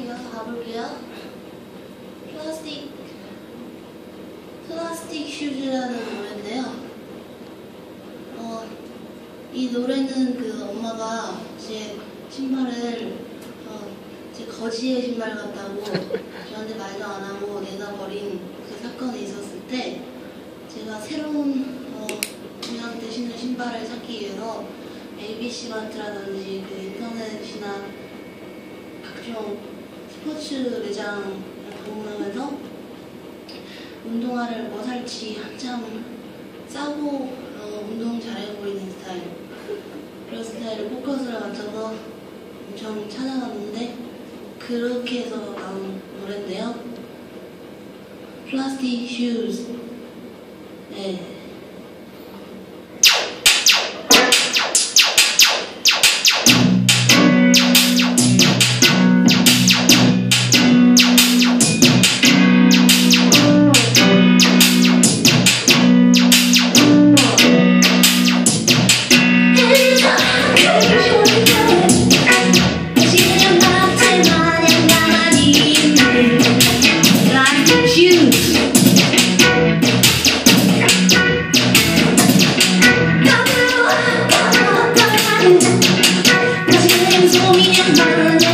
이어서 가볼게요. 플라스틱 슈즈라는 노래인데요. 이 노래는 그 엄마가 제 신발을 제 거지의 신발 같다고 저한테 말도 안 하고 내다 버린 그 사건이 있었을 때 제가 새로운 그냥 신는 신발을 찾기 위해서 ABC 마트라든지 그 인터넷이나 각종 스포츠 매장을 방문하면서 운동화를 뭐 살지 한참 싸고 운동 잘해 보이는 스타일, 그런 스타일을 포커스를 맞춰서 엄청 찾아갔는데 그렇게 해서 나온 노래인데요. 플라스틱 슈즈. 네. 소미냥